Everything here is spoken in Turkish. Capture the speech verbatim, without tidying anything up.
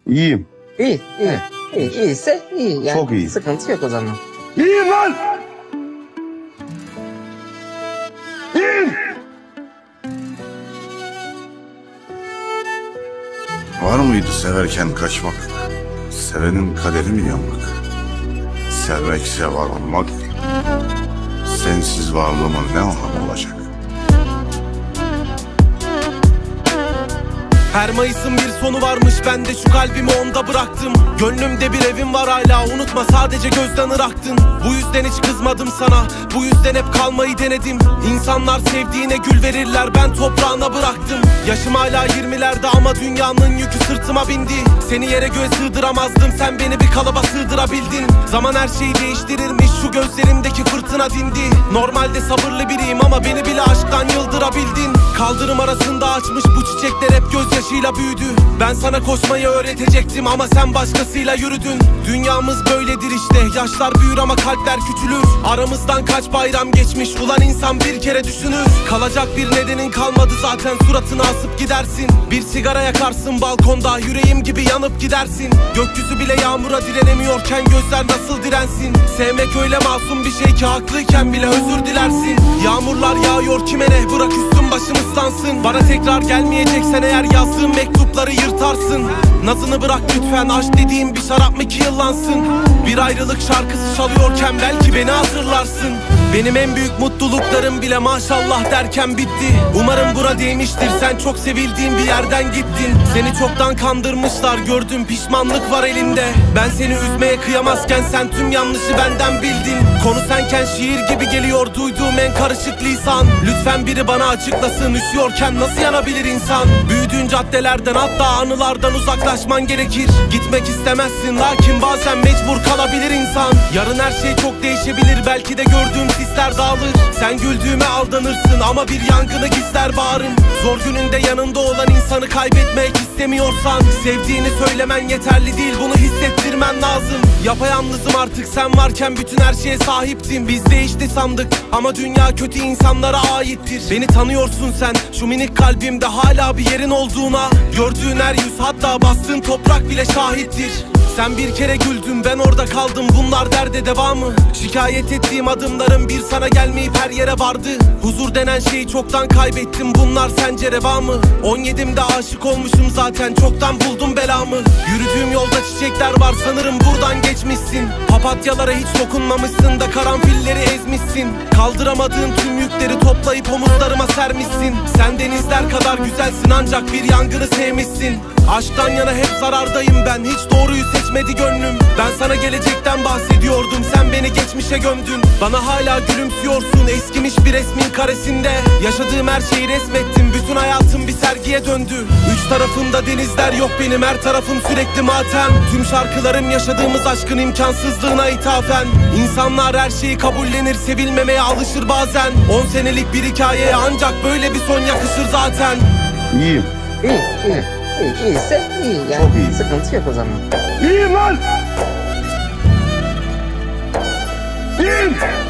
İyiyim. İyi, iyi. İyi, iyiyse iyi. Yani Çok iyi. sıkıntı yok o zaman. İyiyim lan! İyiyim! Var mıydı severken kaçmak? Sevenin kaderi mi yanmak? Sevmekse var olmak, sensiz varlığıma ne anlam olacak? Her Mayıs'ın bir sonu varmış, ben de şu kalbimi onda bıraktım. Gönlümde bir evim var hala, unutma sadece gözden ıraktın. Bu yüzden hiç kızmadım sana, bu yüzden hep kalmayı denedim. İnsanlar sevdiğine gül verirler, ben toprağına bıraktım. Yaşım hala yirmilerde ama dünyanın yükü sırtıma bindi. Seni yere göğe sığdıramazdım, sen beni bir kalıba sığdırabildin. Zaman her şeyi değiştirirmiş, şu gözlerimdeki fırtına dindi. Normalde sabırlı biriyim ama beni bile aşktan yıldırabildin. Kaldırım arasında açmış bu çiçekler hep gözyaşıyla büyüdü. Ben sana koşmayı öğretecektim ama sen başkasıyla yürüdün. Dünyamız böyledir işte, yaşlar büyür ama kalpler küçülür. Aramızdan kaç bayram geçmiş, ulan insan bir kere düşünür. Kalacak bir nedenin kalmadı zaten, suratını asıp gidersin. Bir sigara yakarsın balkonda, yüreğim gibi yanıp gidersin. Gökyüzü bile yağmura direnemiyorken gözler nasıl dirensin? Sevmek öyle masum bir şey ki haklıyken bile özür dilersin. Yağmurlar yağıyor kime ne, bırak üstüm başım ıslansın. Bana tekrar gelmeyeceksen eğer yazdığım mektupları yırtarsın. Nazını bırak lütfen, aşk dediğim bir şarap mı ki yıllansın? Bir ayrılık şarkısı çalıyorken belki beni hatırlarsın. Benim en büyük mutluluklarım bile maşallah derken bitti. Umarım buna değmiştir, sen çok sevildiğin bir yerden gittin. Seni çoktan kandırmışlar, gördüm pişmanlık var elinde. Ben seni üzmeye kıyamazken sen tüm yanlışı benden bildin. Konu senken şiir gibi geliyor duyduğum en karışık lisan. Lütfen biri bana açıklasın, üşüyorken nasıl yanabilir insan? Büyüdüğün caddelerden hatta anılardan uzaklaşman gerekir. Gitmek istemezsin lakin bazen mecbur kalabilir insan. Yarın her şey çok değişebilir, belki de gördüğüm sisler dağılır. Sen güldüğüme aldanırsın ama bir yangını gizler bağrın. Zor gününde yanında olan insanı kaybetmek istemiyorsan, sevdiğini söylemen yeterli değil, bunu hissettirmen lazım. Yapayalnızım artık, sen varken bütün her şeye sahiptim. Biz değişti sandık ama dünya kötü insanlara aittir. Beni tanıyorsun sen, şu minik kalbimde hala bir yerin olduğuna. Gördüğün her yüz, hatta bastığın toprak bile şahittir. Sen bir kere güldün, ben orada kaldım, bunlar derde devamı. Şikayet ettiğim adımların bir sana gelmeyip her yere vardı. Huzur denen şeyi çoktan kaybettim, bunlar sence reva mı? on yedimde aşık olmuşum zaten, çoktan buldum belamı. Yürüdüğüm yolda çiçekler var, sanırım buradan geçmişsin. Papatyalara hiç dokunmamışsın da karanfilleri ezmişsin. Kaldıramadığın tüm yükleri toplayıp omuzlarıma sermişsin. Sen denizler kadar güzelsin ancak bir yangını sevmişsin. Aşktan yana hep zarardayım ben, hiç doğruyu seçmedi gönlüm. Ben sana gelecekten bahsediyordum, sen beni geçmişe gömdün. Bana hala gülümsüyorsun eskimiş bir resmin karesinde. Yaşadığım her şeyi resmettim, bütün hayatım bir sergiye döndü. Üç tarafında denizler yok benim, her tarafım sürekli matem. Tüm şarkılarım yaşadığımız aşkın imkansızlığına ithafen. İnsanlar her şeyi kabullenir, sevilmemeye alışır bazen. On senelik bir hikayeye ancak böyle bir son yakışır zaten. İyiyim. İyi, iyi. İyi, iyiyse iyi. Yani Çok iyi. sıkıntı yok o zaman. İyiyim lan! İyiyim!